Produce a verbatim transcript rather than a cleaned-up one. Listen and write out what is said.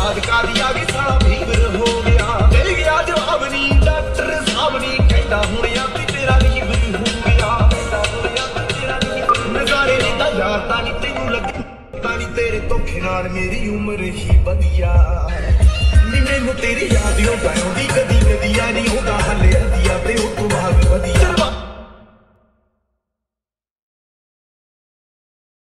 याद का दिया भी साला भीवर हो गया। मिल गया जवाब नी डॉक्टर साहब नी कहता हुण यार तेरा लीवर हो गया। नजारे लेंदा यार तानी तेनू लगे तानी तेरे धोखे नाल मेरी उम्र ही वधिया। नी मैनू तेरी याद आउंदी कदी कदी आ नहीं होगा